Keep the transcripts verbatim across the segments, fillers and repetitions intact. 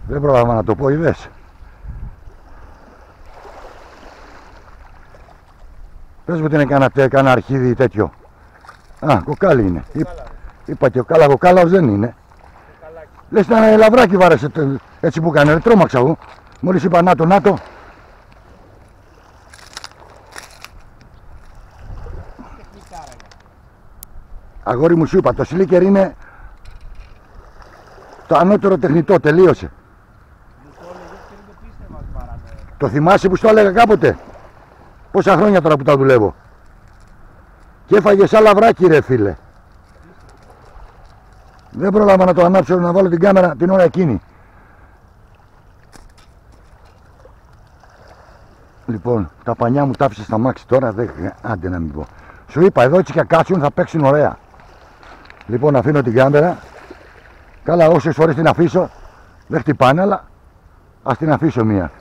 Δεν πρόλαβα να το πω, είδες. Πες μου ότι είναι κανένα, κανένα αρχίδι τέτοιο. Α, κοκάλι είναι. Κοκάλα. Είπα και ο κάλα, κοκάλαος δεν είναι. Κοκαλάκι. Λες ένα λαβράκι βάρεσε έτσι που έκανε, τρόμαξα εγώ. Μόλις είπα νάτο, νάτο. Αγόρι μου, σου είπα, το σλίκερ είναι το ανώτερο τεχνητό, τελείωσε. Μου το έλεγες και δεν το πίστευα ότι παράνε. Το θυμάσαι που στο έλεγα κάποτε? Πόσα χρόνια τώρα που τα δουλεύω. Και έφαγε σαν λαβράκι ρε φίλε. Δεν πρόλαβα να το ανάψω, να βάλω την κάμερα την ώρα εκείνη. Λοιπόν, τα πανιά μου τα άφησε στα μάξι τώρα, δεν... άντε να μην πω. Σου είπα, εδώ έτσι και κάτσουν θα παίξουν ωραία. Λοιπόν, αφήνω την κάμερα. Καλά, όσες φορές την αφήσω, δεν χτυπάνε, αλλά ας την αφήσω μία.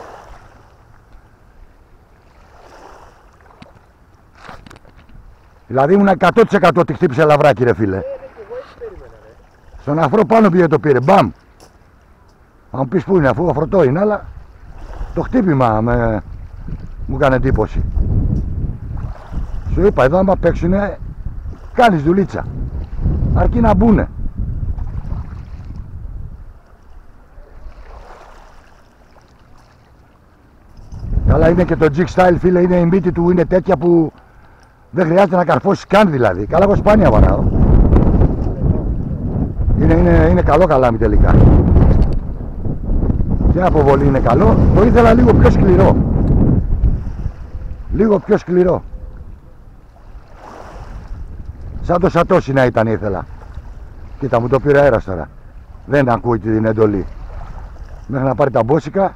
Δηλαδή ήμουν εκατό τοις εκατό ότι χτύπησε λαβράκι ρε φίλε. Ε, ναι, και εγώ έτσι περίμενα, ρε. Στον αφρό πάνω πήγε το πήρε, μπαμ. Θα μου πεις πού είναι, αφού αφρωτό είναι, αλλά το χτύπημα με... μου έκανε εντύπωση. Σου είπα, εδώ άμα παίξουνε, κάνεις δουλίτσα. Αρκεί να μπουνε. Καλά είναι και το jig style φίλε, είναι η μύτη του, είναι τέτοια που δεν χρειάζεται να καρφώσεις καν δηλαδή. Καλά, εγώ σπάνια βαράω. Είναι, είναι, είναι καλό καλάμι τελικά. Και αποβολή είναι καλό. Το ήθελα λίγο πιο σκληρό. Λίγο πιο σκληρό. Σαν το σατόσι να ήταν ήθελα. Κοίτα, μου το πήρε αέρας τώρα. Δεν ακούει την εντολή. Μέχρι να πάρει τα μπόσικα.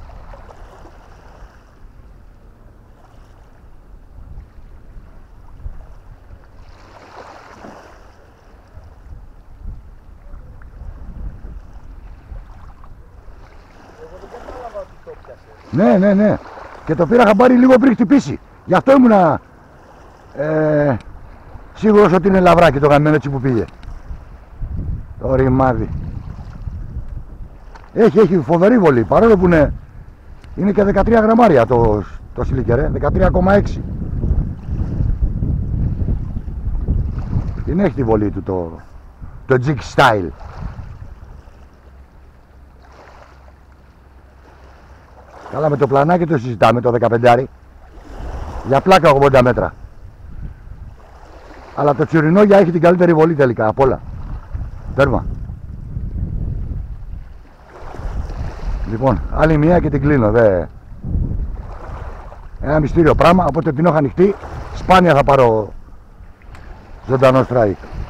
Ναι, ναι, ναι. Και το πήρα χαμπάρι λίγο πριν χτυπήσει. Γι' αυτό ήμουνα ε, σίγουρος ότι είναι λαβράκι το γαμμένο έτσι που πήγε. Το ρημάδι. Έχει, έχει φοβερή βολή. Παρόλο που είναι, είναι και δεκατρία γραμμάρια το, το σλίκερ, ε, δεκατρία κόμμα έξι. Την έχει τη βολή του το, το jig style. Καλά, με το πλανάκι το συζητάμε, το δεκαπεντάρι. Για πλάκα ογδόντα μέτρα. Αλλά το τσιρινόγια έχει την καλύτερη βολή τελικά απ' όλα. Τέρμα. Λοιπόν, άλλη μία και την κλείνω. Δε... Ένα μυστήριο πράγμα, οπότε την έχω ανοιχτή. Σπάνια θα πάρω ζωντανό strike.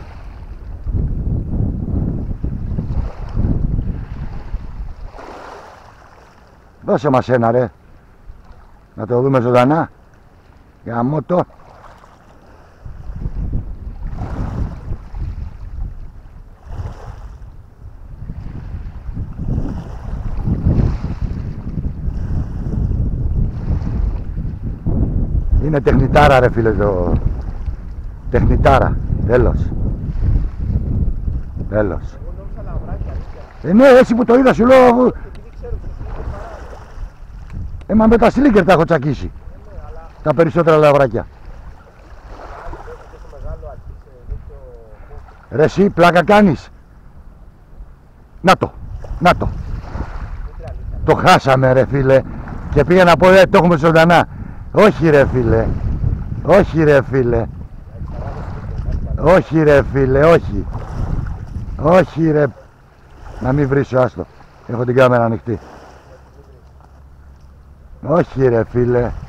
Δώσε μας ένα ρε. Να το δούμε ζωντανά. Γαμώτο. Είναι τεχνητάρα ρε φίλε το... Τεχνητάρα. Τέλος. Τέλος. Ε, ναι, έτσι που το είδα σου λέω... Ε, μα με τα σλίκερ τα έχω τσακίσει. Ε, ναι, αλλά... Τα περισσότερα λαβράκια. Ρε εσύ, πλάκα κάνεις. Να το, να το. Το χάσαμε ρε φίλε. Και πήγα να πω, ε, το έχουμε ζωντανά. Όχι ρε φίλε. Όχι ρε φίλε. Όχι ρε φίλε, όχι. Όχι ρε. Να μην βρίσω, άστο. Έχω την κάμερα ανοιχτή. Όχι ρε φίλε.